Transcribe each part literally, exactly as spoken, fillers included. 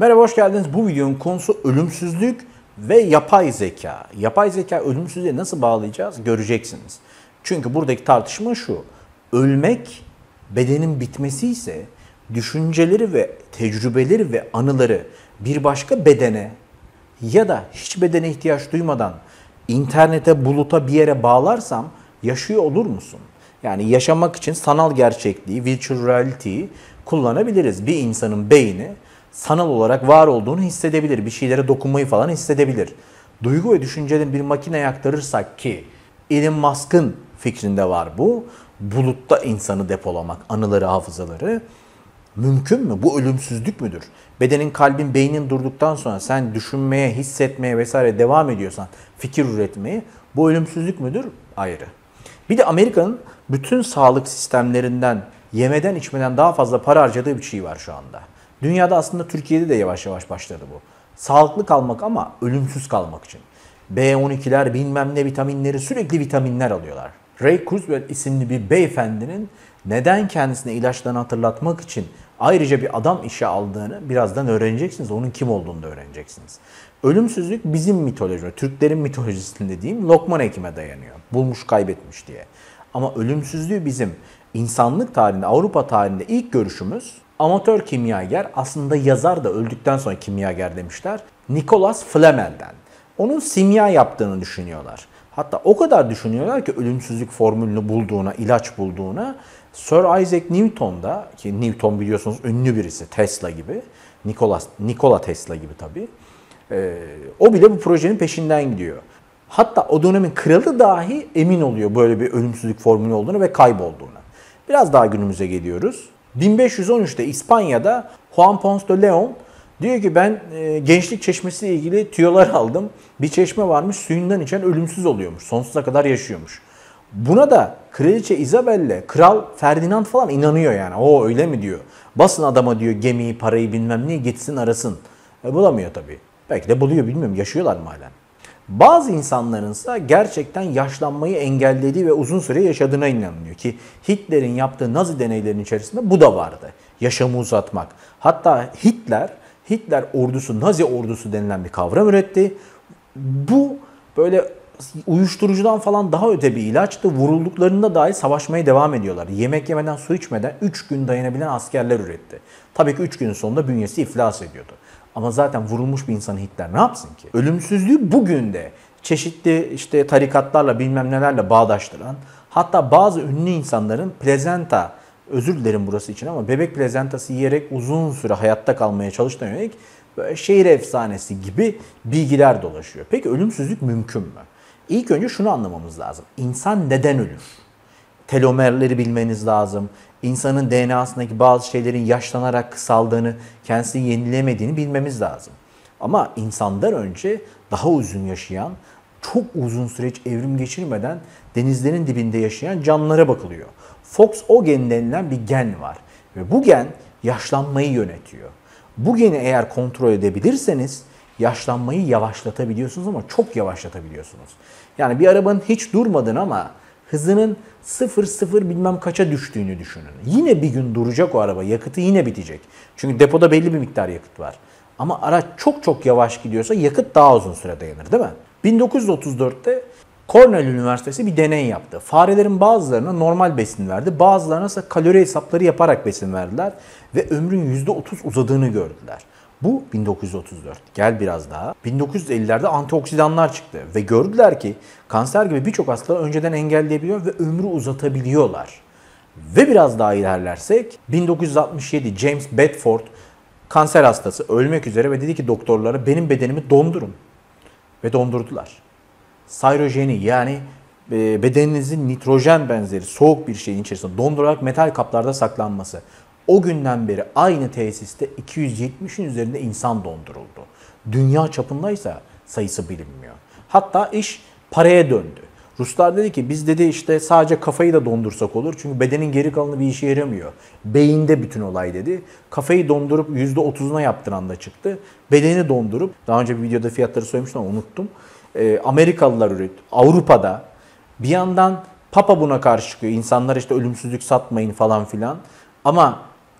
Merhaba, hoş geldiniz. Bu videonun konusu ölümsüzlük ve yapay zeka. Yapay zeka ölümsüzlüğe nasıl bağlayacağız göreceksiniz. Çünkü buradaki tartışma şu. Ölmek bedenin bitmesi ise düşünceleri ve tecrübeleri ve anıları bir başka bedene ya da hiç bedene ihtiyaç duymadan internete, buluta, bir yere bağlarsam yaşıyor olur musun? Yani yaşamak için sanal gerçekliği, virtual reality'yi kullanabiliriz. Bir insanın beyni sanal olarak var olduğunu hissedebilir. Bir şeylere dokunmayı falan hissedebilir. Duygu ve düşüncelerin bir makineye aktarırsak ki Elon Musk'ın fikrinde var bu. Bulutta insanı depolamak, anıları, hafızaları. Mümkün mü? Bu ölümsüzlük müdür? Bedenin, kalbin, beynin durduktan sonra sen düşünmeye, hissetmeye vesaire devam ediyorsan, fikir üretmeye, bu ölümsüzlük müdür? Ayrı. Bir de Amerika'nın bütün sağlık sistemlerinden, yemeden içmeden daha fazla para harcadığı bir şey var şu anda. Dünyada aslında Türkiye'de de yavaş yavaş başladı bu. Sağlıklı kalmak ama ölümsüz kalmak için. B on ikiler, bilmem ne vitaminleri, sürekli vitaminler alıyorlar. Ray Kurzweil isimli bir beyefendinin neden kendisine ilaçlarını hatırlatmak için ayrıca bir adam işe aldığını birazdan öğreneceksiniz. Onun kim olduğunu da öğreneceksiniz. Ölümsüzlük bizim mitolojimiz, Türklerin mitolojisinde diyeyim, Lokman Hekim'e dayanıyor. Bulmuş, kaybetmiş diye. Ama ölümsüzlüğü bizim insanlık tarihinde, Avrupa tarihinde ilk görüşümüz amatör kimyager, aslında yazar da öldükten sonra kimyager demişler, Nicholas Flamel'den. Onun simya yaptığını düşünüyorlar. Hatta o kadar düşünüyorlar ki ölümsüzlük formülünü bulduğuna, ilaç bulduğuna, Sir Isaac Newton da, ki Newton biliyorsunuz ünlü birisi, Tesla gibi, Nikola, Nikola Tesla gibi tabii, ee, o bile bu projenin peşinden gidiyor. Hatta o dönemin kralı dahi emin oluyor böyle bir ölümsüzlük formülü olduğunu ve kaybolduğuna. Biraz daha günümüze geliyoruz. bin beş yüz on üçte İspanya'da Juan Ponce de Leon diyor ki ben e, gençlik çeşmesi ile ilgili tüyolar aldım. Bir çeşme varmış, suyundan içen ölümsüz oluyormuş. Sonsuza kadar yaşıyormuş. Buna da Kraliçe Isabelle, Kral Ferdinand falan inanıyor yani. O öyle mi diyor. Basın adama diyor gemiyi, parayı bilmem neyi gitsin arasın. E, bulamıyor tabii. Belki de buluyor, bilmiyorum. Yaşıyorlar mı halen? Bazı insanların ise gerçekten yaşlanmayı engellediği ve uzun süre yaşadığına inanılıyor ki Hitler'in yaptığı Nazi deneylerinin içerisinde bu da vardı. Yaşamı uzatmak. Hatta Hitler, Hitler ordusu, Nazi ordusu denilen bir kavram üretti. Bu böyle uyuşturucudan falan daha öte bir ilaçtı. Vurulduklarında dahi savaşmaya devam ediyorlar. Yemek yemeden, su içmeden üç gün dayanabilen askerler üretti. Tabii ki üç günün sonunda bünyesi iflas ediyordu. Ama zaten vurulmuş bir insanı Hitler ne yapsın ki? Ölümsüzlüğü bugün de çeşitli işte tarikatlarla bilmem nelerle bağdaştıran, hatta bazı ünlü insanların plezenta, özür dilerim burası için ama bebek plezentası yiyerek uzun süre hayatta kalmaya çalıştığına yönelik böyle şehir efsanesi gibi bilgiler dolaşıyor. Peki ölümsüzlük mümkün mü? İlk önce şunu anlamamız lazım. İnsan neden ölür? Telomerleri bilmeniz lazım. İnsanın D N A'sındaki bazı şeylerin yaşlanarak kısaldığını, kendisini yenilemediğini bilmemiz lazım. Ama insandan önce daha uzun yaşayan, çok uzun süreç evrim geçirmeden denizlerin dibinde yaşayan canlılara bakılıyor. Fox O gen denilen bir gen var ve bu gen yaşlanmayı yönetiyor. Bu geni eğer kontrol edebilirseniz yaşlanmayı yavaşlatabiliyorsunuz ama çok yavaşlatabiliyorsunuz. Yani bir arabanın hiç durmadığını ama hızının sıfır sıfır bilmem kaça düştüğünü düşünün. Yine bir gün duracak o araba, yakıtı yine bitecek. Çünkü depoda belli bir miktar yakıt var. Ama araç çok çok yavaş gidiyorsa yakıt daha uzun süre dayanır, değil mi? bin dokuz yüz otuz dörtte Cornell Üniversitesi bir deney yaptı. Farelerin bazılarına normal besin verdi, bazılarına ise kalori hesapları yaparak besin verdiler ve ömrün yüzde otuz uzadığını gördüler. Bu bin dokuz yüz otuz dört. Gel biraz daha. bin dokuz yüz ellilerde antioksidanlar çıktı ve gördüler ki kanser gibi birçok hastalığı önceden engelleyebiliyor ve ömrü uzatabiliyorlar. Ve biraz daha ilerlersek bin dokuz yüz altmış yedi James Bedford kanser hastası ölmek üzere ve dedi ki doktorlara benim bedenimi dondurun. Ve dondurdular. Sayrojeni yani bedeninizin nitrojen benzeri soğuk bir şeyin içerisinde dondurarak metal kaplarda saklanması. O günden beri aynı tesiste iki yüz yetmişin üzerinde insan donduruldu. Dünya çapındaysa sayısı bilinmiyor. Hatta iş paraya döndü. Ruslar dedi ki biz dedi işte sadece kafayı da dondursak olur. Çünkü bedenin geri kalanı bir işe yaramıyor. Beyinde bütün olay dedi. Kafayı dondurup yüzde otuzuna yaptıran da çıktı. Bedeni dondurup, daha önce bir videoda fiyatları söylemiştim ama unuttum. Ee, Amerikalılar üretti. Avrupa'da bir yandan Papa buna karşı çıkıyor. İnsanlar işte ölümsüzlük satmayın falan filan. Ama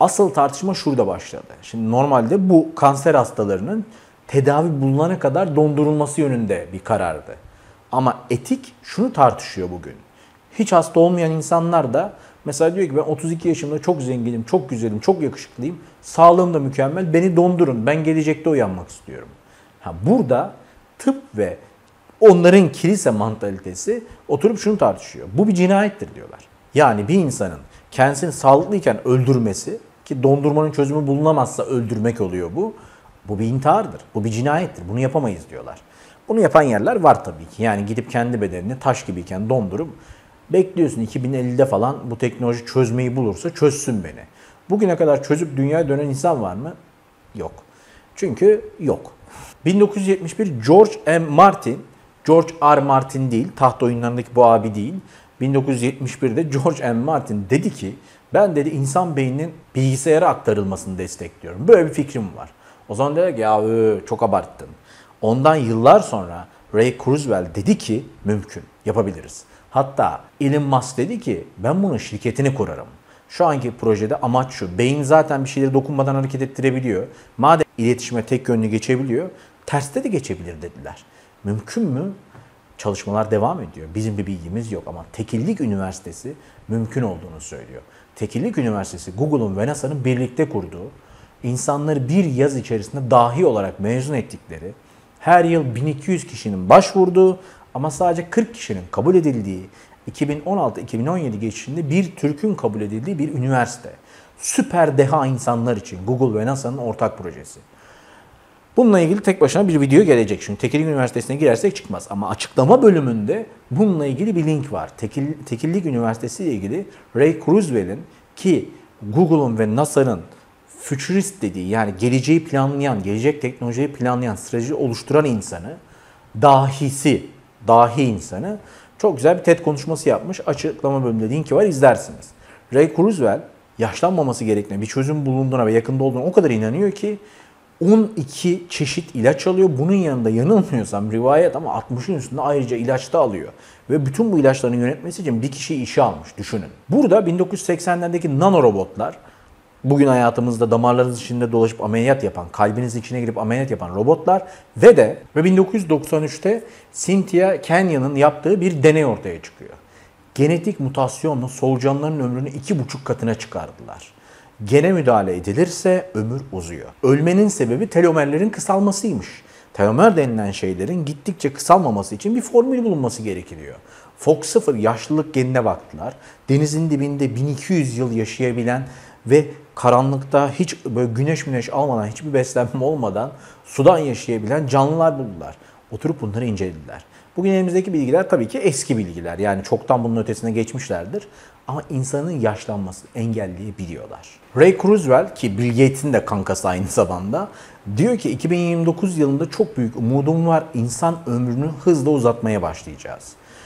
Asıl tartışma şurada başladı. Şimdi normalde bu kanser hastalarının tedavi bulunana kadar dondurulması yönünde bir karardı. Ama etik şunu tartışıyor bugün. Hiç hasta olmayan insanlar da mesela diyor ki ben otuz iki yaşımda çok zenginim, çok güzelim, çok yakışıklıyım. Sağlığım da mükemmel. Beni dondurun. Ben gelecekte uyanmak istiyorum. Ha, burada tıp ve onların kilise mantalitesi oturup şunu tartışıyor. Bu bir cinayettir diyorlar. Yani bir insanın kendisini sağlıklıyken öldürmesi, ki dondurmanın çözümü bulunamazsa öldürmek oluyor bu. Bu bir intihardır. Bu bir cinayettir. Bunu yapamayız diyorlar. Bunu yapan yerler var tabii ki. Yani gidip kendi bedenini taş gibiyken dondurup bekliyorsun iki bin ellide falan bu teknoloji çözmeyi bulursa çözsün beni. Bugüne kadar çözüp dünyaya dönen insan var mı? Yok. Çünkü yok. bin dokuz yüz yetmiş bir George M. Martin, George R. Martin değil, taht oyunlarındaki bu abi değil. bin dokuz yüz yetmiş birde George M. Martin dedi ki ben dedi insan beyninin bilgisayara aktarılmasını destekliyorum. Böyle bir fikrim var. O zaman dedi ki ya çok abarttın. Ondan yıllar sonra Ray Kurzweil dedi ki mümkün, yapabiliriz. Hatta Elon Musk dedi ki ben bunun şirketini kurarım. Şu anki projede amaç şu, beyin zaten bir şeyleri dokunmadan hareket ettirebiliyor. Madem iletişime tek yönlü geçebiliyor, terste de geçebilir dediler. Mümkün mü? Çalışmalar devam ediyor. Bizim bir bilgimiz yok ama Tekillik Üniversitesi mümkün olduğunu söylüyor. Tekillik Üniversitesi Google'un ve NASA'nın birlikte kurduğu, insanları bir yaz içerisinde dahi olarak mezun ettikleri, her yıl bin iki yüz kişinin başvurduğu ama sadece kırk kişinin kabul edildiği, iki bin on altı iki bin on yedi geçişinde bir Türk'ün kabul edildiği bir üniversite. Süper deha insanlar için Google ve NASA'nın ortak projesi. Bununla ilgili tek başına bir video gelecek. Çünkü Tekillik Üniversitesi'ne girersek çıkmaz. Ama açıklama bölümünde bununla ilgili bir link var. Tekil, Tekillik Üniversitesi ile ilgili Ray Kurzweil'in ki Google'un ve NASA'nın futurist dediği yani geleceği planlayan, gelecek teknolojiyi planlayan, strateji oluşturan insanı, dahisi, dahi insanı çok güzel bir TED konuşması yapmış. Açıklama bölümünde linki var, izlersiniz. Ray Kurzweil yaşlanmaması gerektiğine, bir çözüm bulunduğuna ve yakında olduğuna o kadar inanıyor ki on iki çeşit ilaç alıyor. Bunun yanında yanılmıyorsam rivayet ama altmışın üstünde ayrıca ilaç da alıyor. Ve bütün bu ilaçların yönetmesi için bir kişiyi işe almış. Düşünün. Burada bin dokuz yüz seksenlerdeki nanorobotlar, bugün hayatımızda damarlarınız içinde dolaşıp ameliyat yapan, kalbinizin içine girip ameliyat yapan robotlar ve de ve bin dokuz yüz doksan üçte Cynthia Kenyon'un yaptığı bir deney ortaya çıkıyor. Genetik mutasyonla solucanların ömrünü iki buçuk katına çıkardılar. Gene müdahale edilirse ömür uzuyor. Ölmenin sebebi telomerlerin kısalmasıymış. Telomer denilen şeylerin gittikçe kısalmaması için bir formül bulunması gerekiyor. Fox sıfır yaşlılık genine baktılar. Denizin dibinde bin iki yüz yıl yaşayabilen ve karanlıkta hiç böyle güneş güneş almadan, hiçbir beslenme olmadan sudan yaşayabilen canlılar buldular. Oturup bunları incelediler. Bugün elimizdeki bilgiler tabii ki eski bilgiler. Yani çoktan bunun ötesine geçmişlerdir. Ama insanın yaşlanmasını engelleyebiliyorlar. Ray Kurzweil ki Bill Gates'in de kankası aynı zamanda diyor ki iki bin yirmi dokuz yılında çok büyük umudum var. İnsan ömrünü hızla uzatmaya başlayacağız.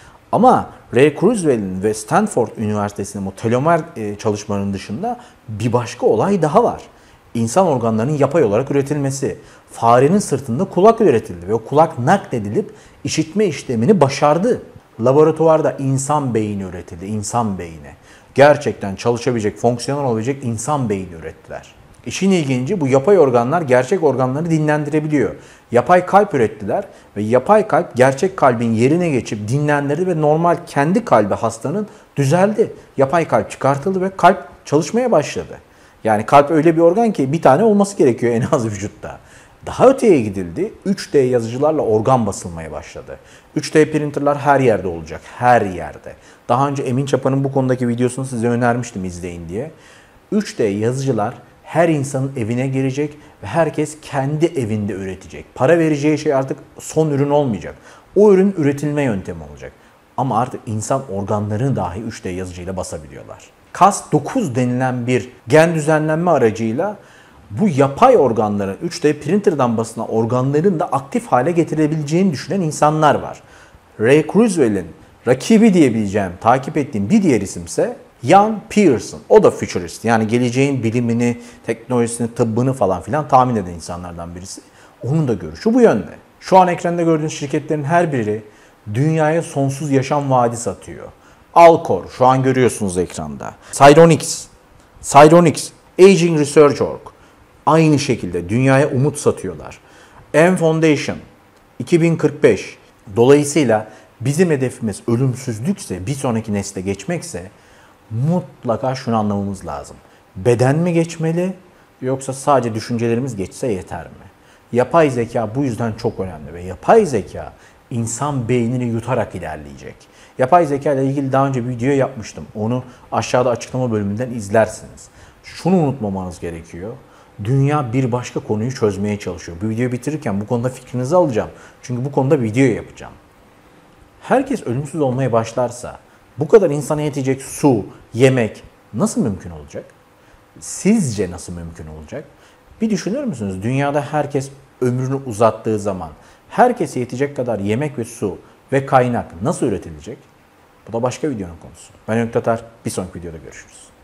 Ama Ray Kurzweil'in ve Stanford Üniversitesi'nin o telomer çalışmalarının dışında bir başka olay daha var. İnsan organlarının yapay olarak üretilmesi. Farenin sırtında kulak üretildi ve o kulak nakledilip işitme işlemini başardı. Laboratuvarda insan beyni üretildi, insan beyni. Gerçekten çalışabilecek, fonksiyonel olabilecek insan beyni ürettiler. İşin ilginci bu yapay organlar gerçek organları dinlendirebiliyor. Yapay kalp ürettiler ve yapay kalp gerçek kalbin yerine geçip dinlendirdi ve normal kendi kalbi hastanın düzeldi. Yapay kalp çıkartıldı ve kalp çalışmaya başladı. Yani kalp öyle bir organ ki bir tane olması gerekiyor en az vücutta. Daha öteye gidildi. üç D yazıcılarla organ basılmaya başladı. üç D printerlar her yerde olacak. Her yerde. Daha önce Emin Çapa'nın bu konudaki videosunu size önermiştim izleyin diye. üç D yazıcılar her insanın evine girecek ve herkes kendi evinde üretecek. Para vereceği şey artık son ürün olmayacak. O ürün üretilme yöntemi olacak. Ama artık insan organlarını dahi üç D yazıcıyla basabiliyorlar. C A S dokuz denilen bir gen düzenlenme aracıyla bu yapay organların üç D printer'dan basılan organların da aktif hale getirebileceğini düşünen insanlar var. Ray Kurzweil'in rakibi diyebileceğim, takip ettiğim bir diğer isimse Ian Pearson. O da futurist. Yani geleceğin bilimini, teknolojisini, tıbbını falan filan tahmin eden insanlardan birisi. Onun da görüşü bu yönde. Şu an ekranda gördüğünüz şirketlerin her biri dünyaya sonsuz yaşam vaadi satıyor. Alcor şu an görüyorsunuz ekranda. Cyronix, Cyronix Aging Research nokta org aynı şekilde dünyaya umut satıyorlar. M Foundation iki bin kırk beş. Dolayısıyla bizim hedefimiz ölümsüzlükse, bir sonraki nesle geçmekse mutlaka şunu anlamamız lazım. Beden mi geçmeli yoksa sadece düşüncelerimiz geçse yeter mi? Yapay zeka bu yüzden çok önemli ve yapay zeka insan beynini yutarak ilerleyecek. Yapay zeka ile ilgili daha önce bir video yapmıştım. Onu aşağıda açıklama bölümünden izlersiniz. Şunu unutmamanız gerekiyor. Dünya bir başka konuyu çözmeye çalışıyor. Bu videoyu bitirirken bu konuda fikrinizi alacağım. Çünkü bu konuda video yapacağım. Herkes ölümsüz olmaya başlarsa bu kadar insana yetecek su, yemek nasıl mümkün olacak? Sizce nasıl mümkün olacak? Bir düşünür müsünüz? Dünyada herkes ömrünü uzattığı zaman herkese yetecek kadar yemek ve su ve kaynak nasıl üretilecek? Bu da başka videonun konusu. Ben Öykü Tatar. Bir sonraki videoda görüşürüz.